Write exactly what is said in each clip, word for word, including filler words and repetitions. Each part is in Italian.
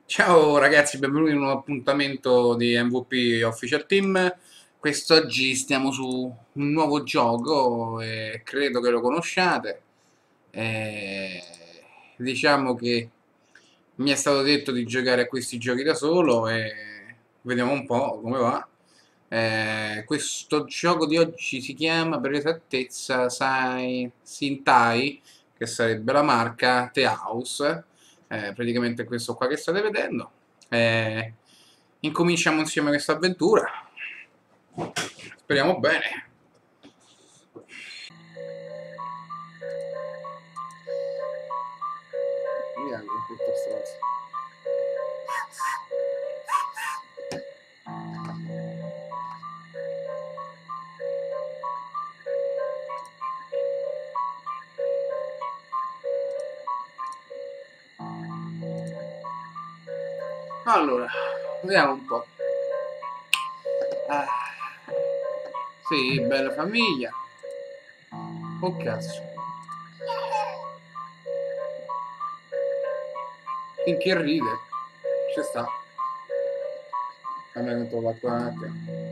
Ciao ragazzi, benvenuti in un nuovo appuntamento di M V P Official Team. Quest'oggi stiamo su un nuovo gioco e credo che lo conosciate. Eh, diciamo che mi è stato detto di giocare a questi giochi da solo e vediamo un po' come va. Eh, questo gioco di oggi si chiama per esattezza Sai- Sintai, che sarebbe la marca The House. Eh, praticamente questo qua che state vedendo. Eh, incominciamo insieme questa avventura. Speriamo bene. Via con tutto stronzo. Allora, vediamo un po'. Ah, sì, bella famiglia. Oh cazzo. Finché ride. Ci sta. A me non trova qua un attimo.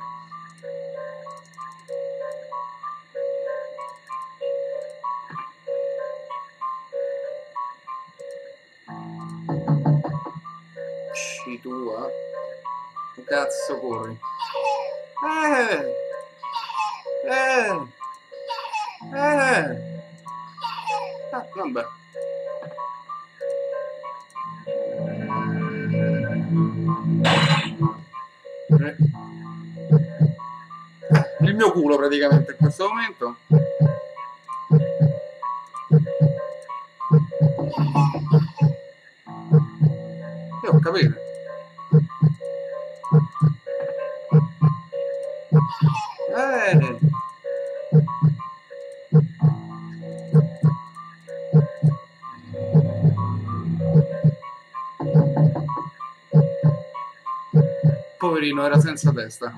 Ci tua. Che cazzo corri? Eh! Eh! Eh! Ah, vabbè. Eh, il mio culo praticamente in questo momento. Io ho capito. Eh! Poverino, era senza testa.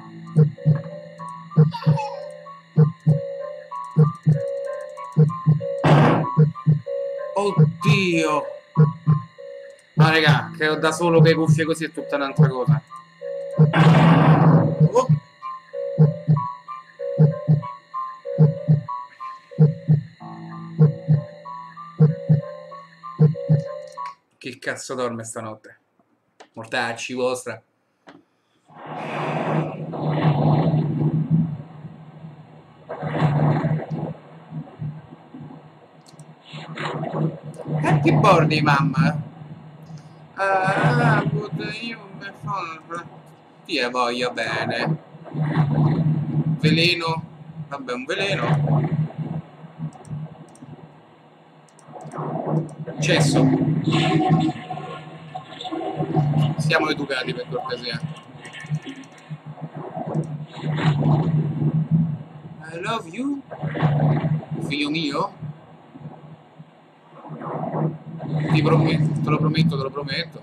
Oddio! Ma raga, che ho da solo che le cuffie così è tutta un'altra cosa. Oh, che cazzo dorme stanotte? Mortacci vostra. Happy birthday, mamma. Ah, puta, io mi fa... Ti voglio bene. Veleno. Vabbè, un veleno. Cesso. Siamo educati per cortesia. I love you. Figlio mio. Ti prometto, te lo prometto, te lo prometto.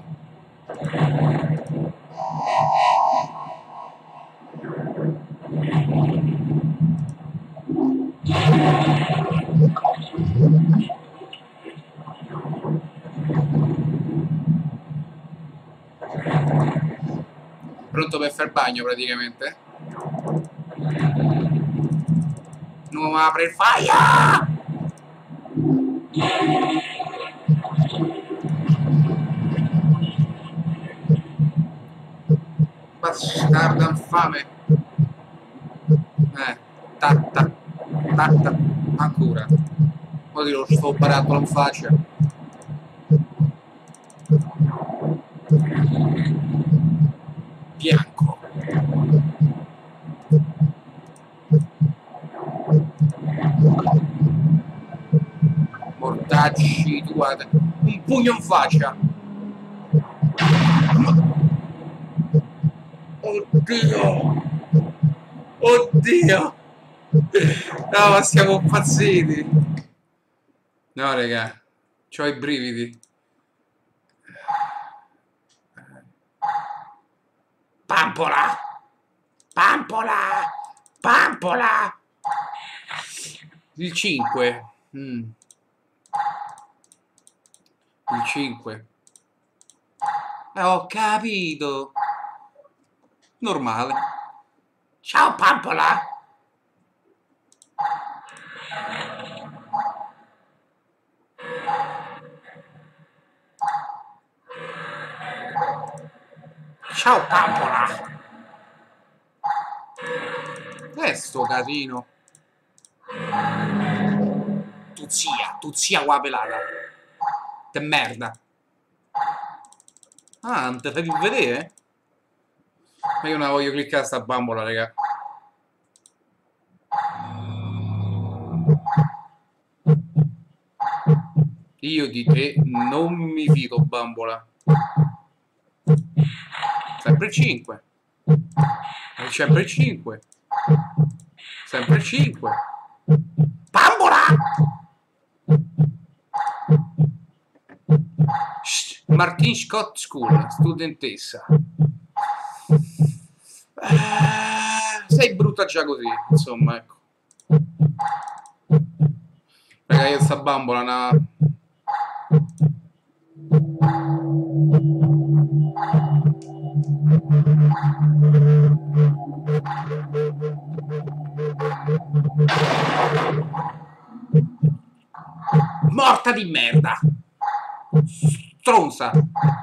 Pronto per far bagno praticamente? Non apre il fire! Bastarda infame! Eh, tatta, tatta, ancora. Poi ti lo sto barattolo in faccia. Bianco. Mortacci, tu guarda. Un pugno in faccia. Oddio! Oddio! No, ma siamo impazziti! No, raga, c'ho i brividi. Pampola! Pampola! Pampola! Il cinque. Mm. Il cinque. Eh, ho capito. Normale. Ciao, pampola! Ciao, pampola! Che è sto casino? Tu zia, tu zia qua pelata. Che merda. Ah, non te fai più vedere? Ma io non la voglio cliccare sta bambola, raga. Io di te non mi fido, bambola. Sempre cinque. Sempre cinque. Sempre cinque. Bambola! Shh, Martin Scott School, studentessa. Eh, sei brutta già così, insomma, ecco. Raga, io sta bambola, una... Morta di merda! Stronza!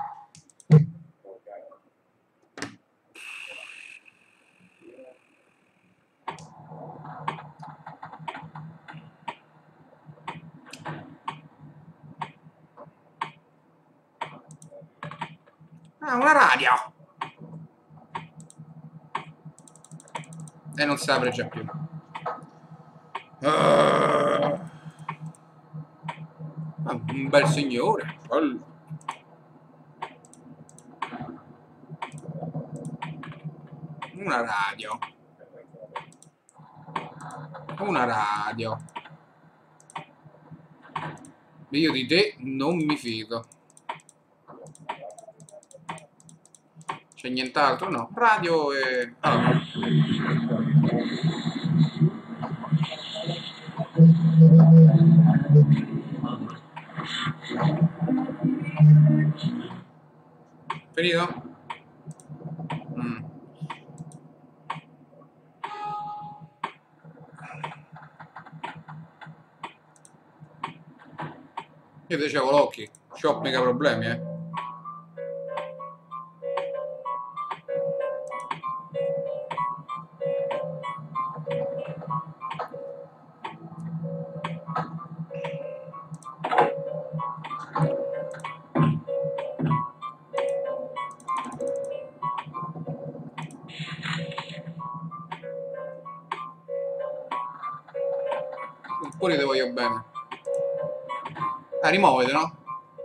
Ah, una radio! E non si apre già più. Uh, un bel signore. Bello. Una radio. Una radio. Io di te non mi fido. C'è nient'altro? No. Radio e... Ah. Finito? Mm. Io dicevo l'occhi. C'ho mica problemi, eh. Pure ti voglio bene. Ah, rimuovete, no?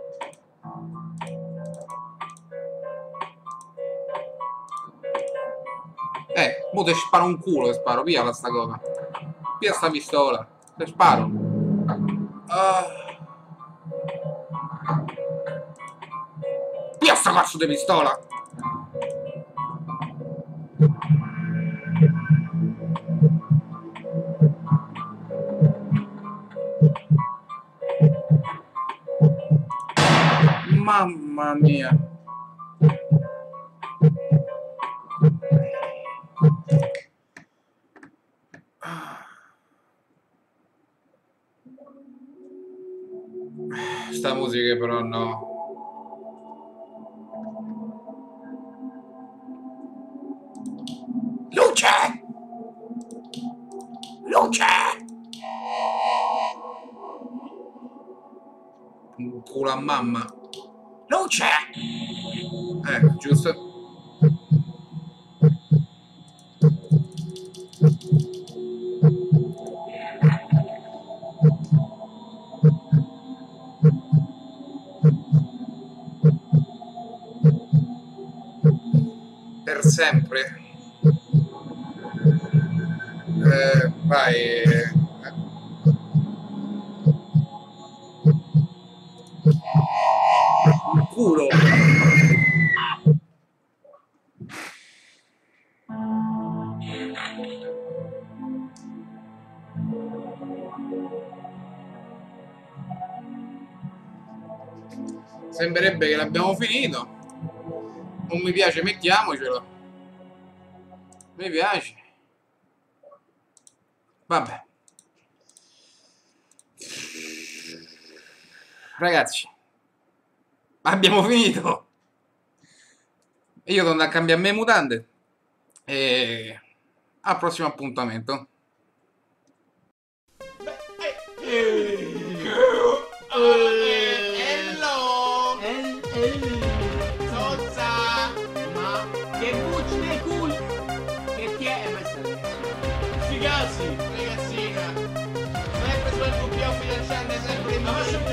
Eh, mo te sparo un culo, te sparo, via sta cosa. Via sta pistola. Te sparo. Ah. Via sta cazzo di pistola! Mamma mia. Sta musica però no. Luce! Luce! Un culo a mamma. Luce! Eh, giusto. Per sempre. Eh, vai. Eh. Culo. Sembrerebbe che l'abbiamo finito. un mi piace mettiamocelo. Mi piace. Vabbè. Ragazzi, abbiamo finito. Io devo andare a cambiare me mutande. E al prossimo appuntamento. Hello! Sozza! Ma che bucci dei cul! Che ti è messa? Sti cazzi! Ragazzina! Sempre su M V P Official Channel, sempre in